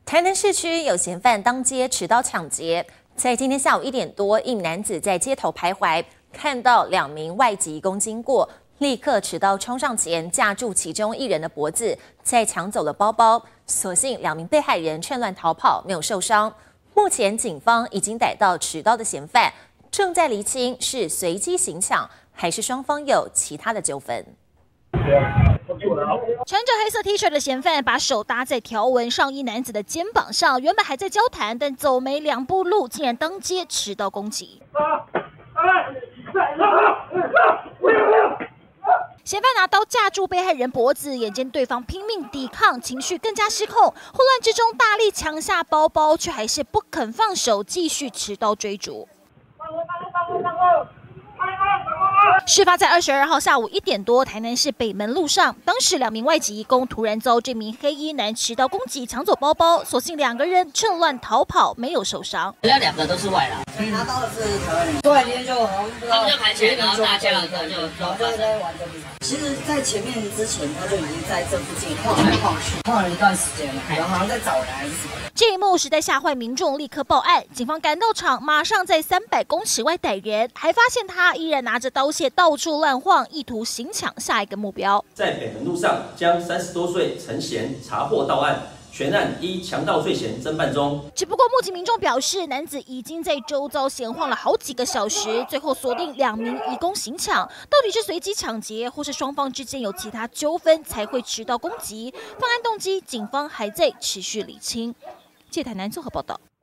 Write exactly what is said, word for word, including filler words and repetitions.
台南市区有嫌犯当街持刀抢劫，在今天下午一点多，一名男子在街头徘徊，看到两名外籍移工经过，立刻持刀冲上前，架住其中一人的脖子，再抢走了包包。所幸两名被害人趁乱逃跑，没有受伤。目前警方已经逮到持刀的嫌犯，正在厘清是随机行抢，还是双方有其他的纠纷。 穿着黑色 T 恤的嫌犯把手搭在条纹上衣男子的肩膀上，原本还在交谈，但走没两步路，竟然当街持刀攻击。嫌犯拿刀架住被害人脖子，眼见对方拼命抵抗，情绪更加失控，混乱之中大力抢下包包，却还是不肯放手，继续持刀追逐。 事发在二十二号下午一点多，台南市北门路上，当时两名外籍移工突然遭这名黑衣男持刀攻击，抢走包包，所幸两个人趁乱逃跑，没有受伤。 那两个都是外劳， 拿刀的是台湾人，突然间就好像不知道， 他们就排起来，然后大家就就然后就在玩这里。其实，在前面之前，他就已经在这附近晃来晃去，晃了一段时间了，然后好像在找人还是什么。 这一幕实在吓坏民众，立刻报案。警方赶到场，马上在三百公尺外逮人，还发现他依然拿着刀械到处乱晃，意图行抢下一个目标。 在北门路上，将三十多岁陈贤查获到案，全案依强盗罪嫌侦办中。 只不过目击民众表示，男子已经在周遭闲晃了好几个小时，最后锁定两名移工行抢。到底是随机抢劫，或是双方之间有其他纠纷才会持刀攻击？犯案动机，警方还在持续厘清。记者台南综合报道。